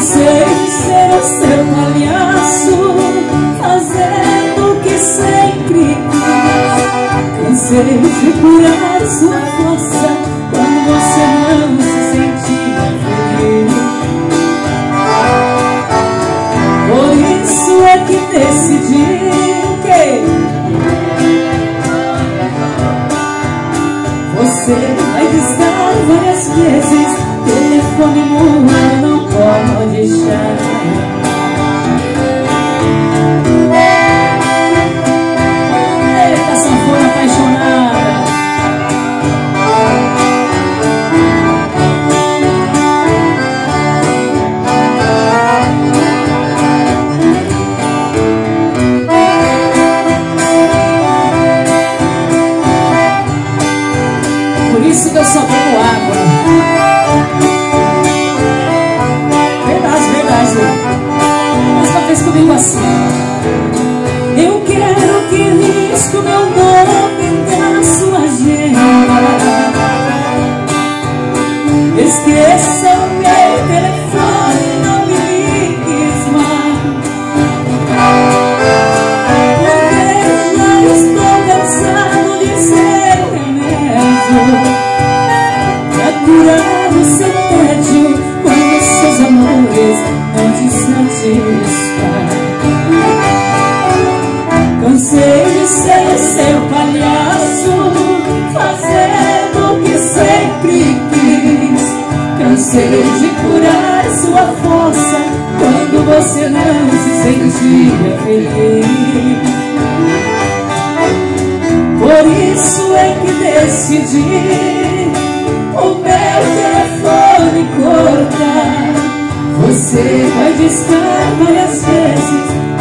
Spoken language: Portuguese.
Cansei de ser o seu palhaço, fazendo o que sempre quis. Cansei de curar sua força quando você não se sentia feliz. Por isso é que decidi que você vai discar várias vezes. Telefone mudo não pode chamar. Eita, sanfona apaixonada. Por isso que eu só bebo água. Comigo assim: eu quero que risque o meu nome da sua agenda. Esqueça o meu telefone, não me ligues mais, porque já estou cansado de ser o remédio pra curar o seu tédio quando seus amores não te satisfazem. Cansei de ser seu palhaço, fazendo o que sempre quis. Cansei de curar sua força quando você não se sentia feliz. Por isso é que decidi o meu telefone cortar. Você vai discar várias vezes.